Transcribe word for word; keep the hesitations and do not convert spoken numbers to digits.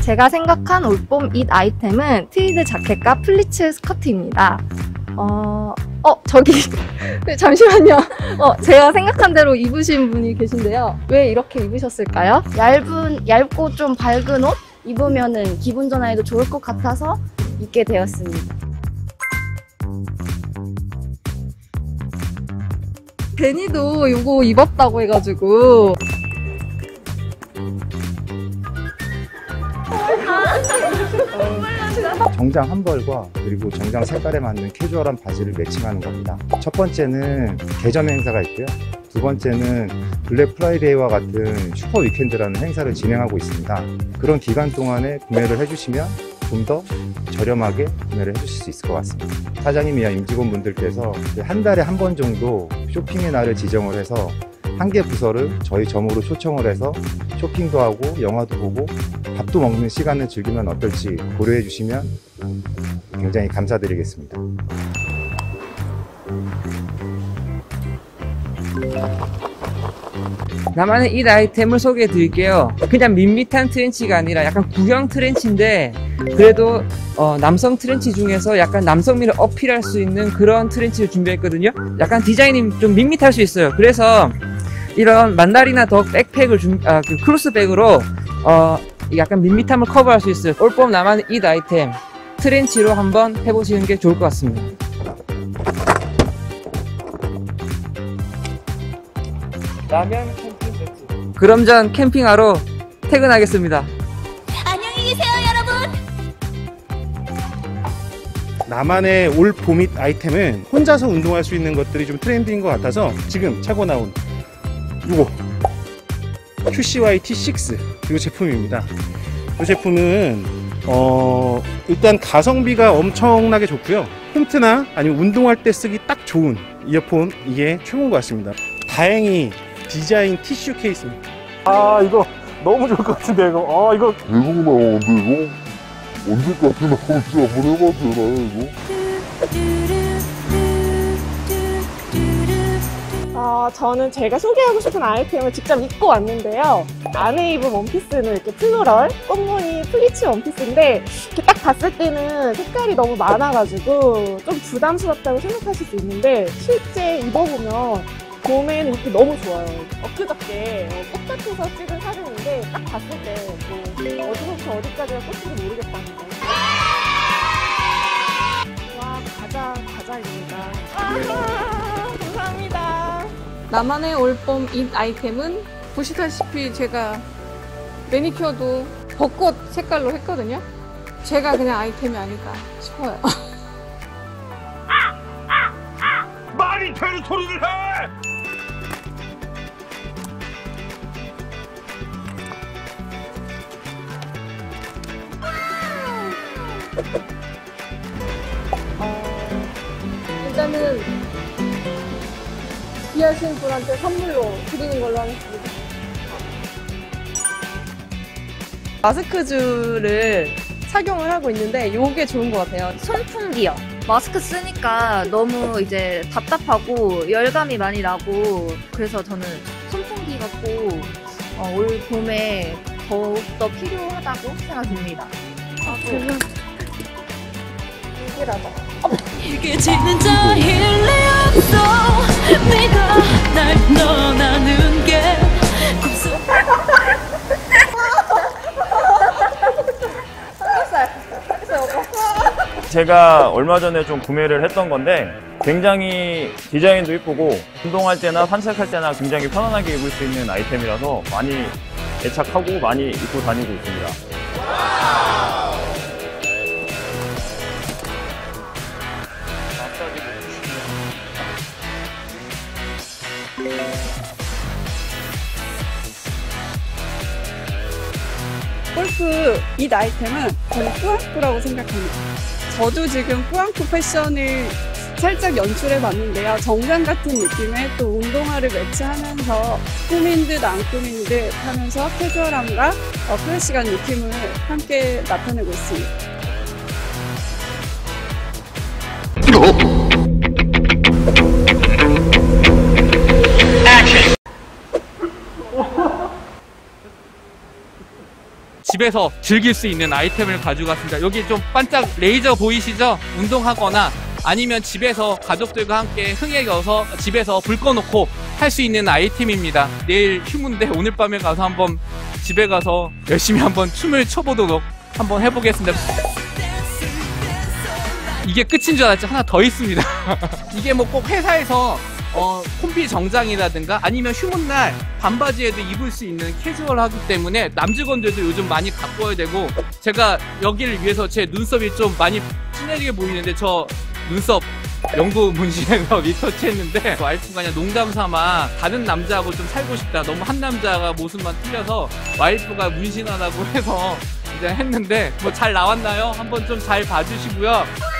제가 생각한 올봄 잇 아이템은 트위드 자켓과 플리츠 스커트입니다. 어, 어 저기 잠시만요. 어 제가 생각한 대로 입으신 분이 계신데요. 왜 이렇게 입으셨을까요? 얇은 얇고 좀 밝은 옷 입으면은 기분 전환에도 좋을 것 같아서 입게 되었습니다. 데니도 이거 입었다고 해가지고. 정장 한 벌과 그리고 정장 색깔에 맞는 캐주얼한 바지를 매칭하는 겁니다. 첫 번째는 개점 행사가 있고요. 두 번째는 블랙 프라이데이와 같은 슈퍼 위켄드라는 행사를 진행하고 있습니다. 그런 기간 동안에 구매를 해주시면 좀 더 저렴하게 구매를 해주실 수 있을 것 같습니다. 사장님이나 임직원분들께서 한 달에 한 번 정도 쇼핑의 날을 지정을 해서 한 개 부서를 저희 점으로 초청을 해서 쇼핑도 하고 영화도 보고 밥도 먹는 시간을 즐기면 어떨지 고려해 주시면 굉장히 감사드리겠습니다. 나만의 이 아이템을 소개해 드릴게요. 그냥 밋밋한 트렌치가 아니라 약간 구형 트렌치인데 그래도 어, 남성 트렌치 중에서 약간 남성미를 어필할 수 있는 그런 트렌치를 준비했거든요. 약간 디자인이 좀 밋밋할 수 있어요. 그래서 이런 만다리나 덕 백팩을 준, 아, 그 크로스백으로 어, 약간 밋밋함을 커버할 수 있어요. 올봄 나만의 이 아이템 트렌치로 한번 해보시는 게 좋을 것 같습니다. 라면 캠핑 세트. 그럼 전 캠핑하러 퇴근하겠습니다. 안녕히 계세요, 여러분. 나만의 올 봄 잇 아이템은 혼자서 운동할 수 있는 것들이 좀 트렌드인 것 같아서 지금 차고 나온 이거 큐씨와이 티 식스 이 제품입니다. 이 제품은 어 일단 가성비가 엄청나게 좋고요. 홈트나 아니면 운동할 때 쓰기 딱 좋은 이어폰, 이게 최고인 것 같습니다. 다행히 디자인 티슈 케이스입니다. 아 이거 너무 좋을 것 같은데 이거. 아 이거 계속 나오는데 이거 언제까지 나올지 한번 해봐도 되나요 이거? 어, 저는 제가 소개하고 싶은 아이템을 직접 입고 왔는데요. 안에 입은 원피스는 이렇게 플로럴, 꽃무늬 플리츠 원피스인데 이렇게 딱 봤을 때는 색깔이 너무 많아가지고 좀 부담스럽다고 생각하실 수 있는데 실제 입어보면 봄에는 이렇게 너무 좋아요. 엊그저께 꽃 같아서 찍은 사진인데 딱 봤을 때뭐 어디서부터 어디까지가 꽃인지 모르겠다는데 와 가자 가자입니다. 아, 감사합니다. 나만의 올봄 잇 아이템은 보시다시피 제가 매니큐어도 벚꽃 색깔로 했거든요. 제가 그냥 아이템이 아닐까 싶어요. 말이 되는 소리를 해! 일단은 귀하신 분한테 선물로 드리는 걸로 하겠습니다. 마스크줄을 착용을 하고 있는데 이게 좋은 것 같아요. 손풍기요. 마스크 쓰니까 너무 이제 답답하고 열감이 많이 나고 그래서 저는 손풍기가 꼭 어, 올 봄에 더욱더 필요하다고 생각됩니다. 아, 저는 이기라다. 이게 진짜 일리 없어. 네가 날 떠나는 게 제가 얼마 전에 좀 구매를 했던 건데 굉장히 디자인도 이쁘고 운동할 때나 산책할 때나 굉장히 편안하게 입을 수 있는 아이템이라서 많이 애착하고 많이 입고 다니고 있습니다. 골프 잇 아이템은 저는 뿌앙꾸라고 생각합니다. 저도 지금 뿌앙꾸 패션을 살짝 연출해 봤는데요. 정장 같은 느낌의 또 운동화를 매치하면서 꾸민 듯 안 꾸민 듯 하면서 캐주얼함과 어, 클래식한 느낌을 함께 나타내고 있습니다. 집에서 즐길 수 있는 아이템을 가져갔습니다. 여기 좀 반짝 레이저 보이시죠? 운동하거나 아니면 집에서 가족들과 함께 흥에 겨서 집에서 불 꺼놓고 할 수 있는 아이템입니다. 내일 휴무인데 오늘 밤에 가서 한번 집에 가서 열심히 한번 춤을 춰보도록 한번 해보겠습니다. 이게 끝인 줄 알았지 하나 더 있습니다. 이게 뭐 꼭 회사에서 어, 콤비 정장이라든가 아니면 휴무날 반바지에도 입을 수 있는 캐주얼하기 때문에 남직원들도 요즘 많이 갖고 와야 되고, 제가 여기를 위해서 제 눈썹이 좀 많이 진해지게 보이는데 저 눈썹 영구 문신해서 리터치했는데 와이프가 그냥 농담 삼아 다른 남자하고 좀 살고 싶다, 너무 한 남자가 모습만 틀려서 와이프가 문신하라고 해서 이제 했는데 뭐 잘 나왔나요? 한번 좀 잘 봐주시고요.